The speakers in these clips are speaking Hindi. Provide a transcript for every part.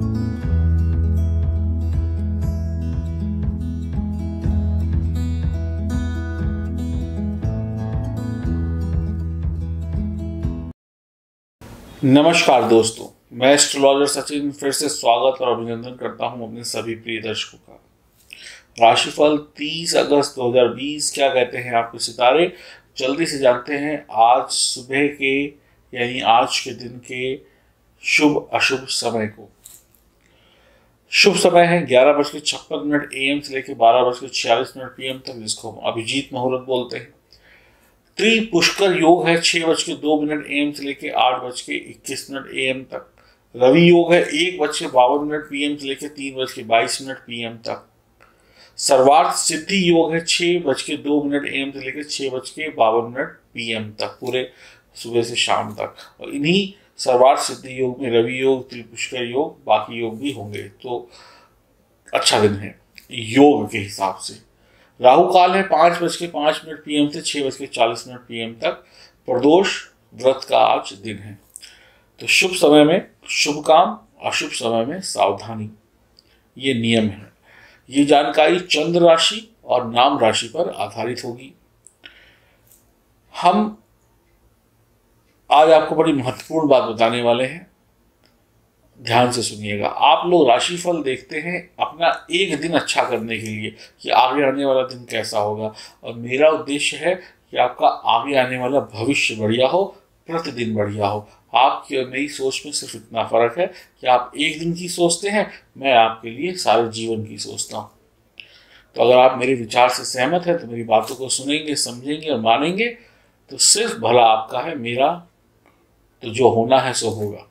नमस्कार दोस्तों, मैं एस्ट्रोलॉजर सचिन फिर से स्वागत और अभिनंदन करता हूं अपने सभी प्रिय दर्शकों का। राशिफल 30 अगस्त 2020 क्या कहते हैं आपके सितारे, जल्दी से जानते हैं आज सुबह के यानी आज के दिन के शुभ अशुभ समय को। शुभ समय है 11:56 AM से लेकर 12:46 PM तक, जिसको हम अभिजीत मुहूर्त बोलते हैं। त्रि पुष्कर योग है 6:02 AM से लेकर 8:21 AM तक। रवि योग है 1:52 PM से लेकर 3:22 PM तक। सर्वार्थ सिद्धि योग है 6:02 AM से लेकर 6:52 PM तक, पूरे सुबह से शाम तक। और इन्हीं सर्वार्थ सिद्धि योग में रवि योग, त्रिपुष्कर योग, बाकी योग भी होंगे, तो अच्छा दिन है योग के हिसाब से। राहु काल है 5:05 PM से 6:40 PM तक। प्रदोष व्रत का आज दिन है। तो शुभ समय में शुभ काम, अशुभ समय में सावधानी, ये नियम है। ये जानकारी चंद्र राशि और नाम राशि पर आधारित होगी। हम आज आपको बड़ी महत्वपूर्ण बात बताने वाले हैं, ध्यान से सुनिएगा। आप लोग राशिफल देखते हैं अपना एक दिन अच्छा करने के लिए कि आगे आने वाला दिन कैसा होगा, और मेरा उद्देश्य है कि आपका आगे आने वाला भविष्य बढ़िया हो, प्रतिदिन बढ़िया हो। आपकी और मेरी सोच में सिर्फ इतना फर्क है कि आप एक दिन की सोचते हैं, मैं आपके लिए सारे जीवन की सोचता हूँ। तो अगर आप मेरे विचार से सहमत हैं तो मेरी बातों को सुनेंगे, समझेंगे और मानेंगे तो सिर्फ भला आपका है, मेरा तो जो होना है सो होगा।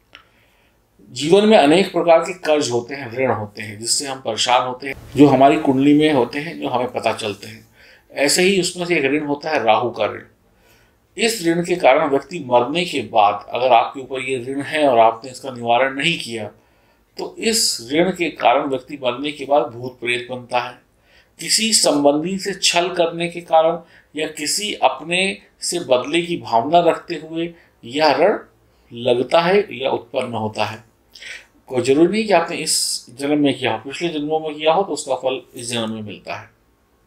जीवन में अनेक प्रकार के कर्ज होते हैं, ऋण होते हैं, जिससे हम परेशान होते हैं, जो हमारी कुंडली में होते हैं, जो हमें पता चलते हैं। ऐसे ही उसमें से एक ऋण होता है राहु का ऋण। इस ऋण के कारण व्यक्ति मरने के बाद, अगर आपके ऊपर ये ऋण है और आपने इसका निवारण नहीं किया, तो इस ऋण के कारण व्यक्ति मरने के बाद भूत प्रेत बनता है। किसी संबंधी से छल करने के कारण या किसी अपने से बदले की भावना रखते हुए यह ऋण लगता है या उत्पन्न होता है। कोई जरूरी नहीं कि आपने इस जन्म में किया हो, पिछले जन्मों में किया हो तो उसका फल इस जन्म में मिलता है।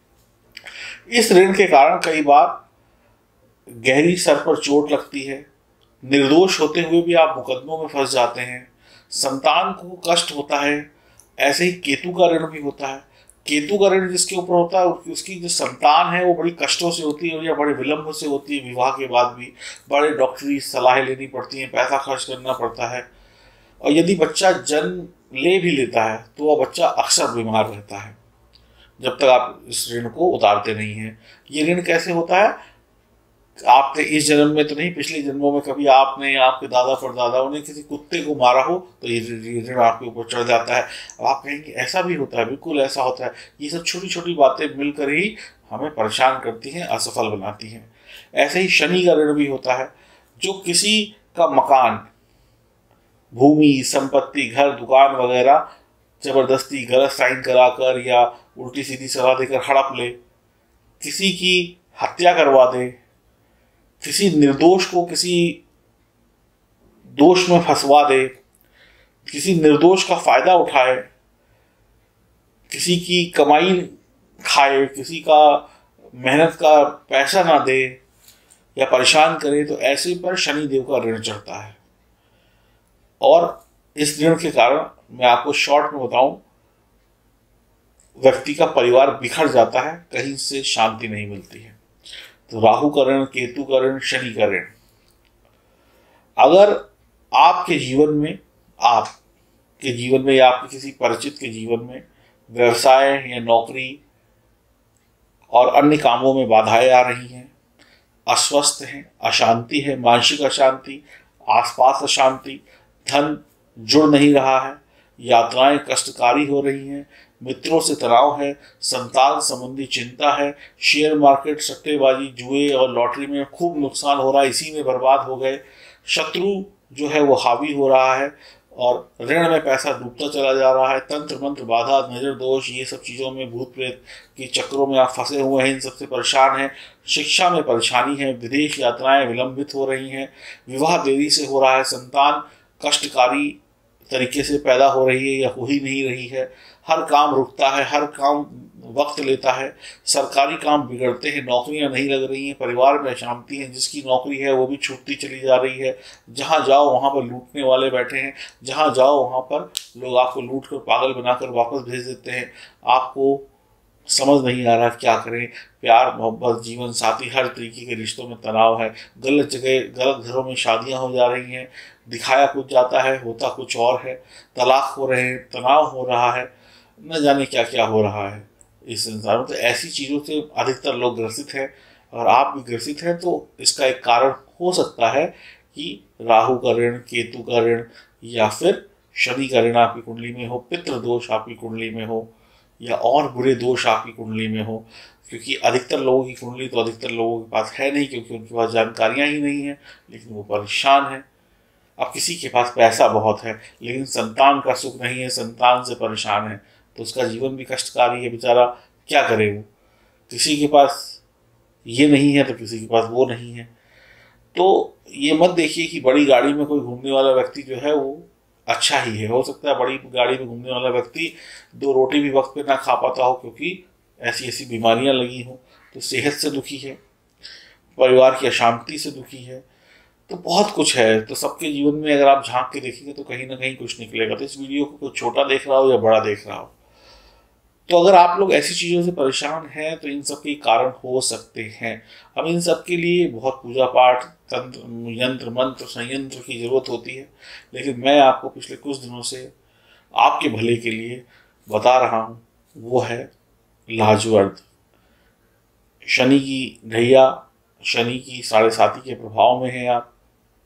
इस ऋण के कारण कई बार गहरी सर पर चोट लगती है, निर्दोष होते हुए भी आप मुकदमों में फंस जाते हैं, संतान को कष्ट होता है। ऐसे ही केतु का ऋण भी होता है। केतु का ऋण जिसके ऊपर होता है उसकी जो संतान है वो बड़ी कष्टों से होती है या बड़े विलंब से होती है, विवाह के बाद भी बड़े डॉक्टरी सलाह लेनी पड़ती है, पैसा खर्च करना पड़ता है। और यदि बच्चा जन्म ले भी लेता है तो वह बच्चा अक्सर बीमार रहता है जब तक आप इस ऋण को उतारते नहीं हैं। ये ऋण कैसे होता है? आपने इस जन्म में तो नहीं, पिछले जन्मों में कभी आपने या आपके दादा परदादाओं ने किसी कुत्ते को मारा हो तो ये ऋण आपके ऊपर चढ़ जाता है। अब आप कहेंगे ऐसा भी होता है, बिल्कुल ऐसा होता है। ये सब छोटी छोटी बातें मिलकर ही हमें परेशान करती हैं, असफल बनाती हैं। ऐसे ही शनि का ऋण भी होता है, जो किसी का मकान, भूमि, संपत्ति, घर, दुकान वगैरह जबरदस्ती गलत साइन कराकर या उल्टी सीधी सलाह देकर हड़प ले, किसी की हत्या करवा दे, किसी निर्दोष को किसी दोष में फंसवा दे, किसी निर्दोष का फायदा उठाए, किसी की कमाई खाए, किसी का मेहनत का पैसा ना दे या परेशान करे, तो ऐसे पर शनि देव का ऋण चढ़ता है। और इस ऋण के कारण मैं आपको शॉर्ट में बताऊं, व्यक्ति का परिवार बिखर जाता है, कहीं से शांति नहीं मिलती है। तो राहु का ऋण, केतु का ऋण, शनि का ऋण। अगर आपके जीवन में या आपके किसी परिचित के जीवन में व्यवसाय या नौकरी और अन्य कामों में बाधाएं आ रही हैं, अस्वस्थ हैं, अशांति है, मानसिक अशांति, आसपास अशांति, धन जुड़ नहीं रहा है, यात्राएं कष्टकारी हो रही हैं, मित्रों से तनाव है, संतान संबंधी चिंता है, शेयर मार्केट, सट्टेबाजी, जुए और लॉटरी में खूब नुकसान हो रहा है, इसी में बर्बाद हो गए, शत्रु जो है वो हावी हो रहा है और ऋण में पैसा डूबता चला जा रहा है, तंत्र मंत्र बाधा, नजर दोष, ये सब चीज़ों में, भूत प्रेत के चक्रों में आप फंसे हुए हैं, इन सबसे परेशान हैं, शिक्षा में परेशानी है, विदेश यात्राएं विलंबित हो रही हैं, विवाह देरी से हो रहा है, संतान कष्टकारी तरीके से पैदा हो रही है या हो ही नहीं रही है। हर काम रुकता है, हर काम वक्त लेता है, सरकारी काम बिगड़ते हैं, नौकरियां नहीं लग रही हैं, परिवार में अशांति है, जिसकी नौकरी है वो भी छूटती चली जा रही है। जहाँ जाओ वहाँ पर लूटने वाले बैठे हैं, जहाँ जाओ वहाँ पर लोग आपको लूट कर पागल बनाकर वापस भेज देते हैं। आपको समझ नहीं आ रहा क्या करें। प्यार मोहब्बत जीवन साथी हर तरीके के रिश्तों में तनाव है। गलत जगह गलत घरों में शादियां हो जा रही हैं, दिखाया कुछ जाता है होता कुछ और है। तलाक हो रहे हैं, तनाव हो रहा है, न जाने क्या क्या हो रहा है इस संसार में। तो ऐसी चीज़ों से अधिकतर लोग ग्रसित हैं। और आप भी ग्रसित हैं तो इसका एक कारण हो सकता है कि राहु का ऋण, केतु का ऋण, या फिर शनि का ऋण आपकी कुंडली में हो, पितृ दोष आपकी कुंडली में हो, या और बुरे दोष आपकी कुंडली में हो। क्योंकि अधिकतर लोगों की कुंडली तो अधिकतर लोगों के पास है नहीं, क्योंकि उनके पास जानकारियां ही नहीं है, लेकिन वो परेशान है। अब किसी के पास पैसा बहुत है लेकिन संतान का सुख नहीं है, संतान से परेशान है, तो उसका जीवन भी कष्टकारी है, बेचारा क्या करे वो। किसी के पास ये नहीं है तो किसी के पास वो नहीं है। तो ये मत देखिए कि बड़ी गाड़ी में कोई घूमने वाला व्यक्ति जो है वो अच्छा ही है। हो सकता है बड़ी गाड़ी में घूमने वाला व्यक्ति 2 रोटी भी वक्त पे ना खा पाता हो, क्योंकि ऐसी ऐसी बीमारियां लगी हों, तो सेहत से दुखी है, परिवार की अशांति से दुखी है। तो बहुत कुछ है। तो सबके जीवन में अगर आप झांक के देखेंगे तो कहीं ना कहीं कुछ निकलेगा। तो इस वीडियो को कोई छोटा देख रहा हो या बड़ा देख रहा हो, तो अगर आप लोग ऐसी चीज़ों से परेशान हैं तो इन सब के कारण हो सकते हैं। अब इन सब के लिए बहुत पूजा पाठ, तंत्र, यंत्र मंत्र, संयंत्र की जरूरत होती है। लेकिन मैं आपको पिछले कुछ दिनों से आपके भले के लिए बता रहा हूँ, वो है लाजवर्द। शनि की ढैया, शनि की 7.5 के प्रभाव में है आप,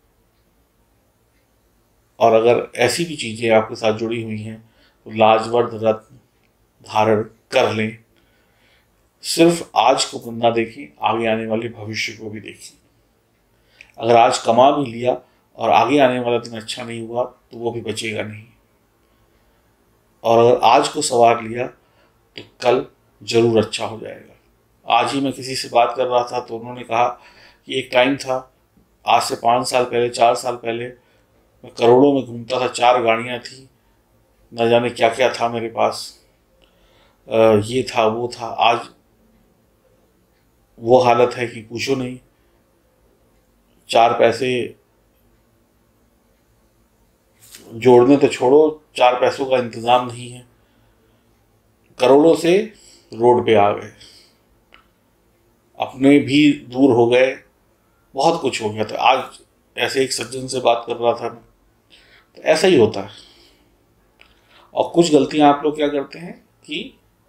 और अगर ऐसी भी चीज़ें आपके साथ जुड़ी हुई हैं तो लाजवर्द रत्न धारण कर लें। सिर्फ आज को ना देखें, आगे आने वाले भविष्य को भी देखें। अगर आज कमा भी लिया और आगे आने वाला दिन अच्छा नहीं हुआ तो वो भी बचेगा नहीं। और अगर आज को संवार लिया तो कल जरूर अच्छा हो जाएगा। आज ही मैं किसी से बात कर रहा था तो उन्होंने कहा कि एक टाइम था, आज से 5 साल पहले, 4 साल पहले मैं करोड़ों में घूमता था, 4 गाड़ियाँ थी, न जाने क्या क्या था मेरे पास, ये था वो था। आज वो हालत है कि पूछो नहीं। 4 पैसे जोड़ने तो छोड़ो, 4 पैसों का इंतजाम नहीं है। करोड़ों से रोड पे आ गए, अपने भी दूर हो गए, बहुत कुछ हो गया। तो आज ऐसे एक सज्जन से बात कर रहा था मैं, तो ऐसा ही होता है। और कुछ गलतियां आप लोग क्या करते हैं कि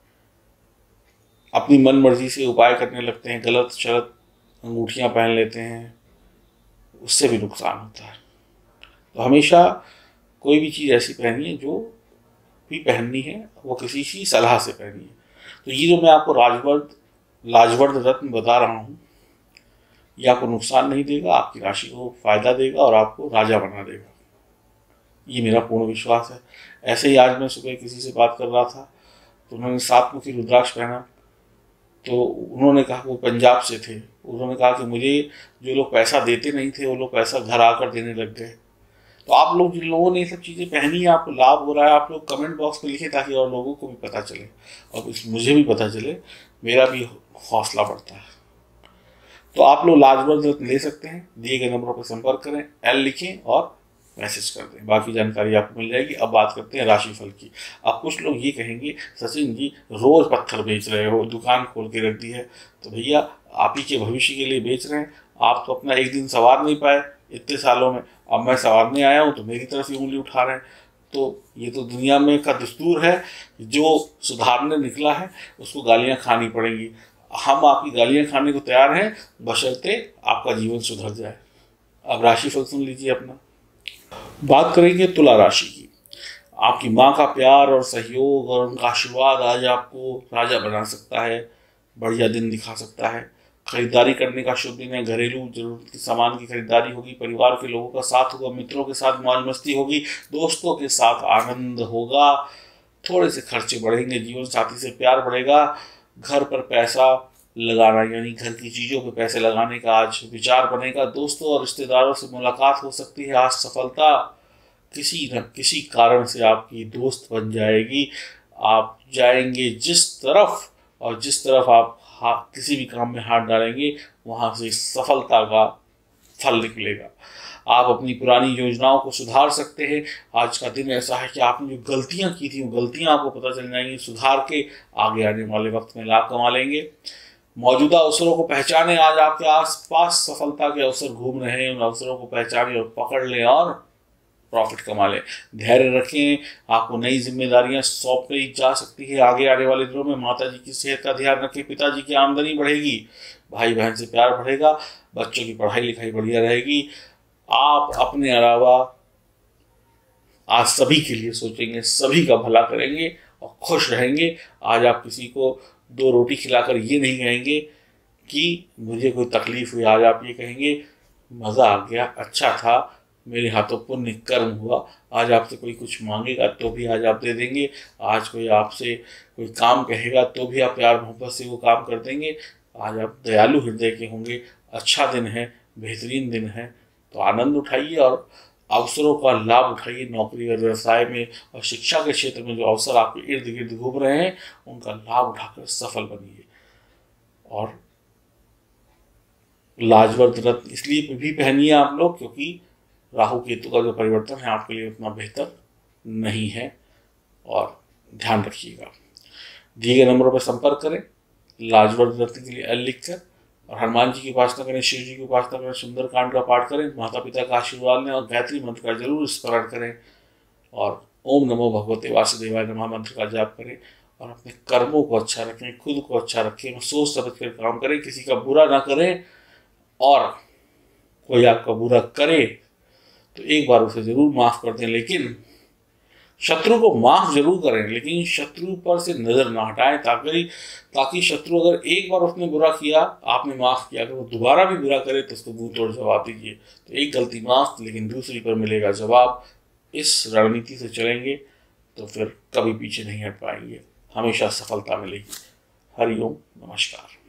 अपनी मन मर्जी से उपाय करने लगते हैं, गलत शलत अंगूठियां पहन लेते हैं, उससे भी नुकसान होता है। तो हमेशा कोई भी चीज़ ऐसी पहनिए, जो भी पहननी है वो किसी की सलाह से पहनिए। तो ये जो मैं आपको लाजवर्द रत्न बता रहा हूँ, ये आपको नुकसान नहीं देगा, आपकी राशि को फायदा देगा और आपको राजा बना देगा। ये मेरा पूर्ण विश्वास है। ऐसे ही आज मैं सुबह किसी से बात कर रहा था तो उन्होंने 7 मुखी रुद्राक्ष पहना। तो उन्होंने कहा, वो पंजाब से थे, उन्होंने कहा कि मुझे जो लोग पैसा देते नहीं थे वो लोग पैसा घर आकर देने लग गए। तो आप लोग जिन लोगों ने ये सब चीज़ें पहनी है, आपको लाभ हो रहा है, आप लोग कमेंट बॉक्स में लिखें ताकि और लोगों को भी पता चले और मुझे भी पता चले, मेरा भी हौसला बढ़ता है। तो आप लोग लाजवर्द रत्न ले सकते हैं। दिए गए नंबरों पर संपर्क करें, एल लिखें और मैसेज कर दें, बाकी जानकारी आपको मिल जाएगी। अब बात करते हैं राशिफल की। अब कुछ लोग ये कहेंगे, सचिन जी रोज पत्थर बेच रहे हो, दुकान खोल के रख दी है, तो भैया आप ही के भविष्य के लिए बेच रहे हैं। आप तो अपना एक दिन संवार नहीं पाए इतने सालों में, अब मैं संवारने आया हूँ तो मेरी तरफ ही उंगली उठा रहे हैं। तो ये तो दुनिया में का दस्तूर है, जो सुधारने निकला है उसको गालियाँ खानी पड़ेंगी। हम आपकी गालियाँ खाने को तैयार हैं, बशर्ते आपका जीवन सुधर जाए। अब राशिफल सुन लीजिए अपना। बात करेंगे तुला राशि की। आपकी माँ का प्यार और सहयोग और उनका आशीर्वाद आज आपको राजा बना सकता है, बढ़िया दिन दिखा सकता है। खरीदारी करने का शुभ दिन है, घरेलू जरूरत के सामान की खरीदारी होगी, परिवार के लोगों का साथ होगा, मित्रों के साथ मौज मस्ती होगी, दोस्तों के साथ आनंद होगा, थोड़े से खर्चे बढ़ेंगे, जीवन साथी से प्यार बढ़ेगा, घर पर पैसा लगाना यानी घर की चीज़ों पे पैसे लगाने का आज विचार बनेगा, दोस्तों और रिश्तेदारों से मुलाकात हो सकती है, आज सफलता किसी न किसी कारण से आपकी दोस्त बन जाएगी। आप जाएंगे जिस तरफ, और जिस तरफ आप किसी भी काम में हाथ डालेंगे वहाँ से सफलता का फल निकलेगा। आप अपनी पुरानी योजनाओं को सुधार सकते हैं। आज का दिन ऐसा है कि आपने जो गलतियां की थी वो गलतियां आपको पता चल जाएंगी, सुधार के आगे आने वाले वक्त में लाभ कमा लेंगे। मौजूदा अवसरों को पहचानें। आज आपके आसपास सफलता के अवसर घूम रहे हैं, उन अवसरों को पहचानें और पकड़ लें और प्रॉफिट कमा लें। धैर्य रखें, आपको नई जिम्मेदारियां सौंपी जा सकती है। आगे आने वाले दिनों में माता जी की सेहत का ध्यान रखें, पिताजी की आमदनी बढ़ेगी, भाई बहन से प्यार बढ़ेगा, बच्चों की पढ़ाई लिखाई बढ़िया रहेगी। आप अपने अलावा आज सभी के लिए सोचेंगे, सभी का भला करेंगे और खुश रहेंगे। आज आप किसी को 2 रोटी खिलाकर ये नहीं कहेंगे कि मुझे कोई तकलीफ हुई, आज आप ये कहेंगे मज़ा आ गया, अच्छा था, मेरे हाथों पुण्य कर्म हुआ। आज आपसे कोई कुछ मांगेगा तो भी आज आप दे देंगे। आज कोई आपसे कोई काम कहेगा तो भी आप प्यार मोहब्बत से वो काम कर देंगे। आज आप दयालु हृदय के होंगे। अच्छा दिन है, बेहतरीन दिन है, तो आनंद उठाइए और अवसरों का लाभ उठाइए। नौकरी और व्यवसाय में और शिक्षा के क्षेत्र में जो अवसर आपके इर्द गिर्द घूम रहे हैं उनका लाभ उठाकर सफल बनिए। और लाजवंत रत्न इसलिए भी पहनिए आप लोग क्योंकि राहु केतु का जो परिवर्तन है आपके लिए उतना बेहतर नहीं है, और ध्यान रखिएगा। दिए गए नंबरों पर संपर्क करें। लाजवंत रत्न के लिए एल लिखकर, और हनुमान जी की उपासना करें, शिव जी की उपासना करें, सुंदर कांड का पाठ करें, माता पिता का आशीर्वाद लें और गायत्री मंत्र का जरूर स्मरण करें, और ओम नमो भगवते वासुदेवाय नमः मंत्र का जाप करें। और अपने कर्मों को अच्छा रखें, खुद को अच्छा रखें, सोच समझ कर काम करें, किसी का बुरा ना करें। और कोई आपका बुरा करे तो एक बार उसे जरूर माफ कर दें, लेकिन शत्रु को माफ जरूर करें, लेकिन शत्रु पर से नजर ना हटाएं, ताकि शत्रु अगर एक बार उसने बुरा किया, आपने माफ किया, अगर वो दोबारा भी बुरा करे तो उसको मुंह तोड़ जवाब दीजिए। तो एक गलती माफ, लेकिन दूसरी पर मिलेगा जवाब। इस रणनीति से चलेंगे तो फिर कभी पीछे नहीं हट पाएंगे, हमेशा सफलता मिलेगी। हरिओम, नमस्कार।